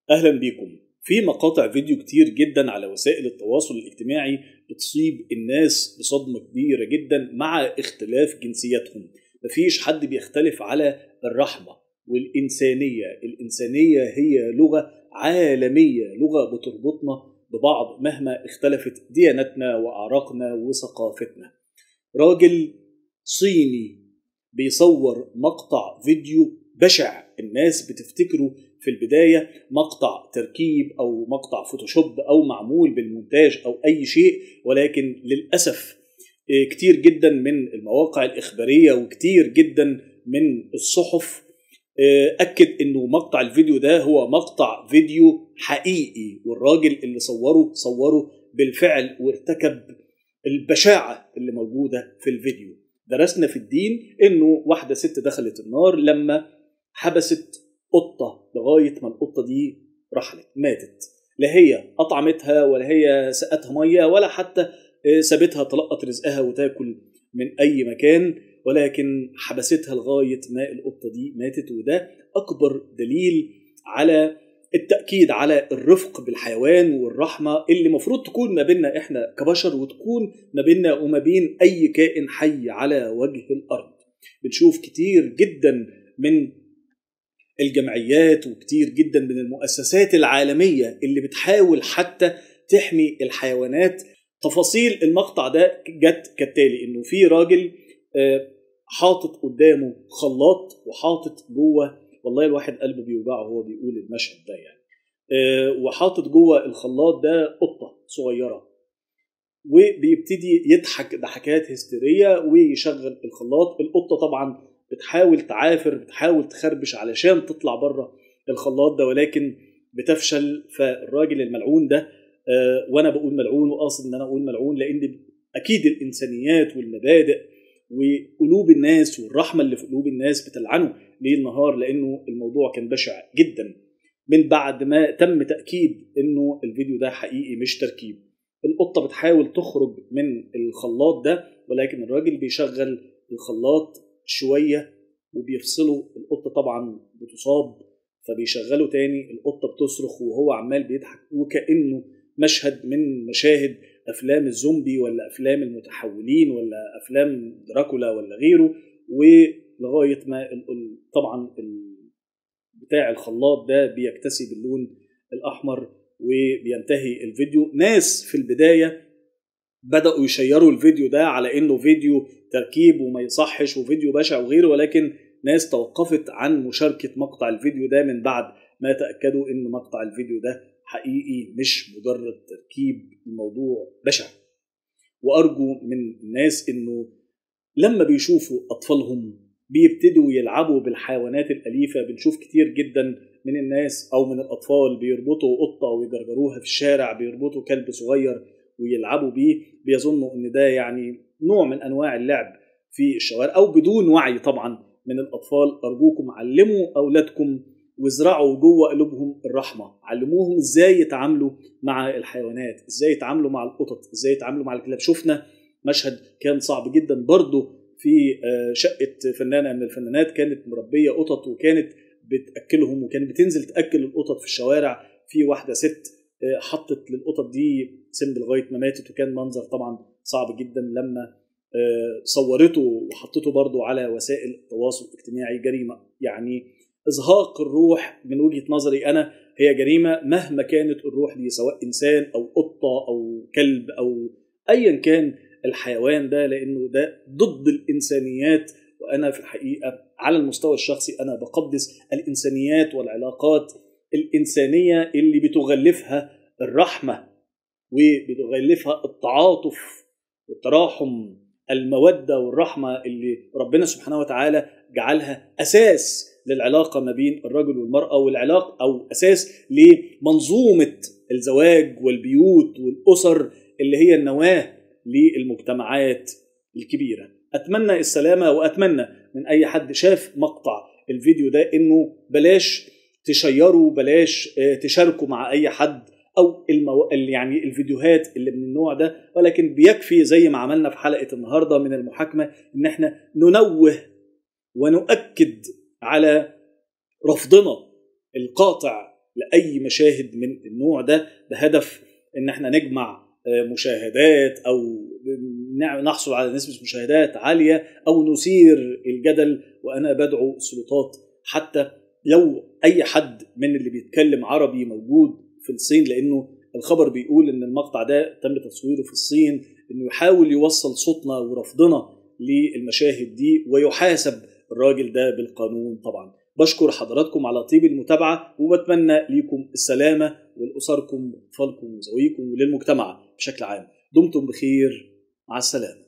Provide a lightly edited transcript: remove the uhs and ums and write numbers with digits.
أهلا بيكم. في مقاطع فيديو كتير جدا على وسائل التواصل الاجتماعي بتصيب الناس بصدمة كبيرة جدا مع اختلاف جنسياتهم. مفيش حد بيختلف على الرحمة والإنسانية. الإنسانية هي لغة عالمية، لغة بتربطنا ببعض مهما اختلفت ديانتنا وأعراقنا وثقافتنا. راجل صيني بيصور مقطع فيديو بشع، الناس بتفتكره في البداية مقطع تركيب أو مقطع فوتوشوب أو معمول بالمونتاج أو أي شيء، ولكن للأسف كتير جدا من المواقع الإخبارية وكتير جدا من الصحف أكد أنه مقطع الفيديو ده هو مقطع فيديو حقيقي، والراجل اللي صوره بالفعل وارتكب البشاعة اللي موجودة في الفيديو. درسنا في الدين أنه واحدة ست دخلت النار لما حبست قطة لغاية ما القطة دي رحلت ماتت، لا هي أطعمتها ولا هي سقتها مية ولا حتى سابتها تلقط رزقها وتاكل من أي مكان، ولكن حبستها لغاية ما القطة دي ماتت. وده أكبر دليل على التأكيد على الرفق بالحيوان والرحمة اللي مفروض تكون ما بيننا إحنا كبشر وتكون ما بيننا وما بين أي كائن حي على وجه الأرض. بنشوف كتير جدا من الجمعيات وكتير جدا من المؤسسات العالمية اللي بتحاول حتى تحمي الحيوانات. تفاصيل المقطع ده جت كالتالي: انه في راجل حاطط قدامه خلاط وحاطط جوه، والله الواحد قلبه بيوجعه وهو بيقول المشهد ده يعني، وحاطط جوه الخلاط ده قطة صغيرة، وبيبتدي يضحك ضحكات هستيرية ويشغل الخلاط. القطة طبعا بتحاول تعافر، بتحاول تخربش علشان تطلع بره الخلاط ده، ولكن بتفشل. فالراجل الملعون ده، وانا بقول ملعون وقاصد ان انا اقول ملعون لان اكيد الانسانيات والمبادئ وقلوب الناس والرحمه اللي في قلوب الناس بتلعنه ليل نهار، لانه الموضوع كان بشع جدا. من بعد ما تم تاكيد انه الفيديو ده حقيقي مش تركيب، القطه بتحاول تخرج من الخلاط ده، ولكن الراجل بيشغل الخلاط شويه وبيفصله. القطه طبعا بتصاب، فبيشغله تاني، القطه بتصرخ وهو عمال بيضحك، وكانه مشهد من مشاهد افلام الزومبي ولا افلام المتحولين ولا افلام دراكولا ولا غيره. ولغايه ما طبعا بتاع الخلاط ده بيكتسي باللون الاحمر وبينتهي الفيديو. ناس في البدايه بداوا يشيروا الفيديو ده على انه فيديو تركيب وما يصحش وفيديو بشع وغيره، ولكن ناس توقفت عن مشاركه مقطع الفيديو ده من بعد ما تاكدوا ان مقطع الفيديو ده حقيقي مش مجرد تركيب. الموضوع بشع، وأرجو من الناس إنه لما بيشوفوا أطفالهم بيبتدوا يلعبوا بالحيوانات الأليفة. بنشوف كتير جدا من الناس أو من الأطفال بيربطوا قطة ويجرجروها في الشارع، بيربطوا كلب صغير ويلعبوا بيه، بيظنوا إن ده يعني نوع من أنواع اللعب في الشوارع أو بدون وعي طبعا من الأطفال. أرجوكم علموا أولادكم وازرعوا جوه قلوبهم الرحمة، علموهم ازاي يتعاملوا مع الحيوانات، ازاي يتعاملوا مع القطط، ازاي يتعاملوا مع الكلاب. شفنا مشهد كان صعب جدا برضو في شقة فنانة من الفنانات كانت مربية قطط وكانت بتأكلهم وكانت بتنزل تأكل القطط في الشوارع. في واحدة ست حطت للقطط دي سم لغاية ما ماتت، وكان منظر طبعا صعب جدا لما صورته وحطته برضو على وسائل التواصل الاجتماعي. جريمة يعني إزهاق الروح من وجهة نظري أنا، هي جريمة مهما كانت الروح دي، سواء إنسان أو قطة أو كلب أو أيا كان الحيوان ده، لأنه ده ضد الإنسانيات. وأنا في الحقيقة على المستوى الشخصي أنا بقدس الإنسانيات والعلاقات الإنسانية اللي بتغلفها الرحمة وبتغلفها التعاطف والتراحم، المودة والرحمة اللي ربنا سبحانه وتعالى جعلها أساس للعلاقة ما بين الرجل والمرأة، والعلاقة أو أساس لمنظومة الزواج والبيوت والأسر اللي هي النواة للمجتمعات الكبيرة. أتمنى السلامة، وأتمنى من أي حد شاف مقطع الفيديو ده إنه بلاش تشيروا، بلاش تشاركوا مع أي حد أو يعني الفيديوهات اللي من النوع ده، ولكن بيكفي زي ما عملنا في حلقة النهاردة من المحاكمة إن احنا ننوه ونؤكد على رفضنا القاطع لأي مشاهد من النوع ده بهدف ان احنا نجمع مشاهدات او نحصل على نسبة مشاهدات عالية او نثير الجدل. وانا بدعو السلطات حتى لو اي حد من اللي بيتكلم عربي موجود في الصين، لانه الخبر بيقول ان المقطع ده تم تصويره في الصين، انه يحاول يوصل صوتنا ورفضنا للمشاهد دي ويحاسب الراجل ده بالقانون. طبعا بشكر حضراتكم على طيب المتابعة، وبتمنى ليكم السلامة ولأسركم وأطفالكم وزويكم وللمجتمع بشكل عام. دمتم بخير، مع السلامة.